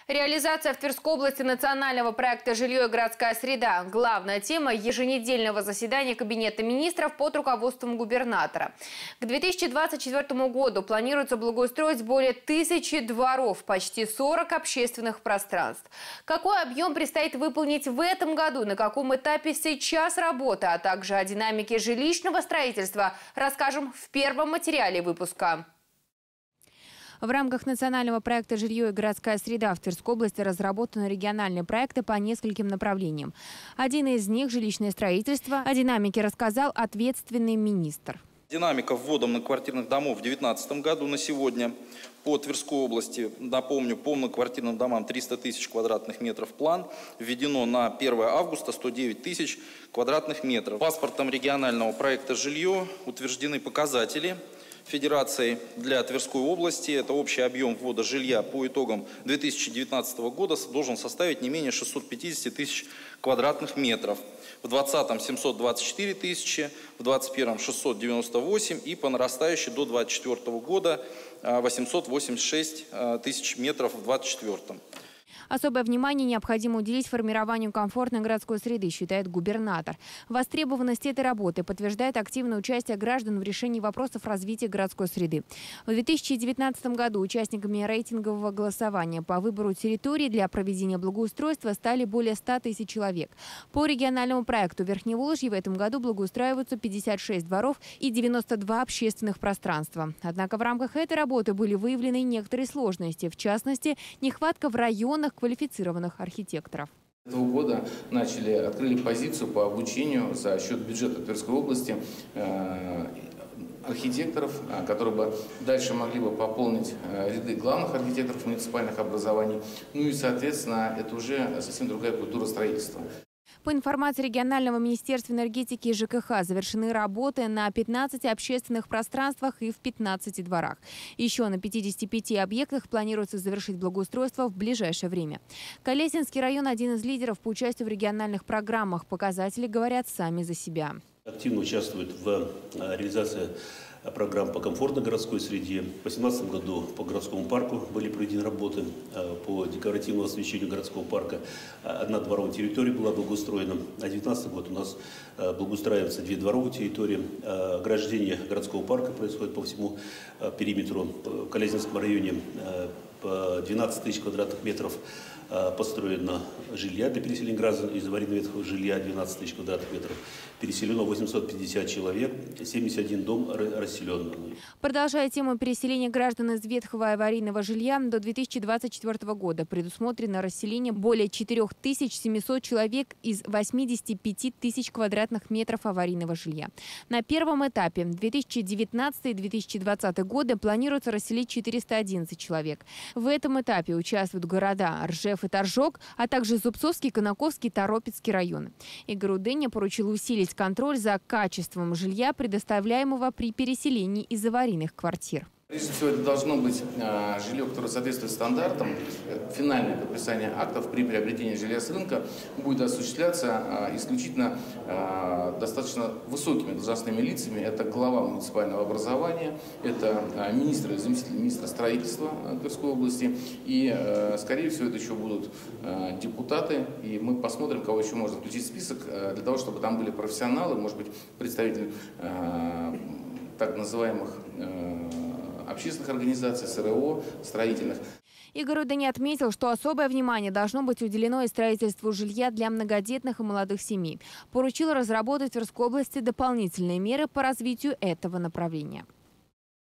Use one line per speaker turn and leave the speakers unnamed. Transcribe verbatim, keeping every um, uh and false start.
Реализация в Тверской области национального проекта «Жилье и городская среда» – главная тема еженедельного заседания Кабинета министров под руководством губернатора. К две тысячи двадцать четвёртому году планируется благоустроить более тысячи дворов, почти сорок общественных пространств. Какой объем предстоит выполнить в этом году, на каком этапе сейчас работа, а также о динамике жилищного строительства расскажем в первом материале выпуска.
В рамках национального проекта «Жилье и городская среда» в Тверской области разработаны региональные проекты по нескольким направлениям. Один из них – жилищное строительство. О динамике рассказал ответственный министр.
Динамика ввода многоквартирных домов в две тысячи девятнадцатом году на сегодня по Тверской области, напомню, по многоквартирным домам триста тысяч квадратных метров план, введено на первое августа сто девять тысяч квадратных метров. Паспортом регионального проекта «Жилье» утверждены показатели Федерацией для Тверской области. Это общий объем ввода жилья по итогам две тысячи девятнадцатого года должен составить не менее шестисот пятидесяти тысяч квадратных метров. В двадцатом семьсот двадцать четыре тысячи, в двадцать первом шестьсот девяносто восемь и по нарастающей до двадцать четвёртого года восемьсот восемьдесят шесть тысяч метров в двадцать четвёртом.
Особое внимание необходимо уделить формированию комфортной городской среды, считает губернатор. Востребованность этой работы подтверждает активное участие граждан в решении вопросов развития городской среды. В две тысячи девятнадцатом году участниками рейтингового голосования по выбору территории для проведения благоустройства стали более ста тысяч человек. По региональному проекту Верхневолжье в этом году благоустраиваются пятьдесят шесть дворов и девяносто два общественных пространства. Однако в рамках этой работы были выявлены некоторые сложности, в частности, нехватка в районах квалифицированных архитекторов.
Этого года начали, открыли позицию по обучению за счет бюджета Тверской области э, архитекторов, которые бы дальше могли бы пополнить ряды главных архитекторов муниципальных образований. Ну и, соответственно, это уже совсем другая культура строительства.
По информации регионального министерства энергетики и ЖКХ, завершены работы на пятнадцати общественных пространствах и в пятнадцати дворах. Еще на пятидесяти пяти объектах планируется завершить благоустройство в ближайшее время. Колесинский район – один из лидеров по участию в региональных программах. Показатели говорят сами за себя.
Активно участвует в реализации программ по комфортной городской среде. В две тысячи восемнадцатом году по городскому парку были проведены работы по декоративному освещению городского парка. Одна дворовая территория была благоустроена. А две тысячи девятнадцатый год у нас благоустраиваются две дворовые территории. Ограждение городского парка происходит по всему периметру. В Колязинском районе по двенадцать тысяч квадратных метров построено жилья для переселения граждан из аварийно-ветхого жилья, двенадцать тысяч квадратных метров. Переселено восемьсот пятьдесят человек, семьдесят один дом расселен.
Продолжая тему переселения граждан из ветхого аварийного жилья, до две тысячи двадцать четвёртого года предусмотрено расселение более четырёх тысяч семисот человек из восьмидесяти пяти тысяч квадратных метров аварийного жилья. На первом этапе две тысячи девятнадцатый — две тысячи двадцатый годы планируется расселить четыреста одиннадцать человек. В этом этапе участвуют города Ржев и Торжок, а также Зубцовский, Конаковский, Торопецкий районы. Игорю Дыне поручил усилить контроль за качеством жилья, предоставляемого при переселении из аварийных квартир.
Прежде всего, это должно быть э, жилье, которое соответствует стандартам. Финальное подписание актов при приобретении жилья с рынка будет осуществляться э, исключительно э, достаточно высокими должностными лицами. Это глава муниципального образования, это э, министр и заместитель министра строительства э, Тверской области. И, э, скорее всего, это еще будут э, депутаты. И мы посмотрим, кого еще можно включить в список, э, для того, чтобы там были профессионалы, может быть, представители э, так называемых э, общественных организаций, СРО, строительных.
Игорь Дыне отметил, что особое внимание должно быть уделено и строительству жилья для многодетных и молодых семей. Поручил разработать в Тверской области дополнительные меры по развитию этого направления.